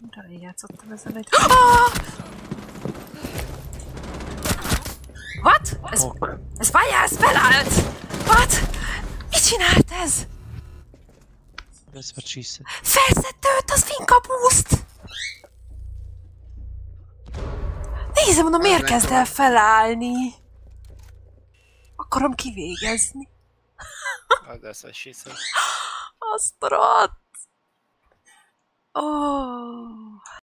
De játszottam ezzel egy... Ah! What? Ez várjál, ez felállt! What? Mit csinált ez? That's what she said. Felszedte őt az finkabúzt! Nézem, mondom, miért kezd el felállni? Akarom kivégezni. That's what she said. Azt a rohadt! Oh.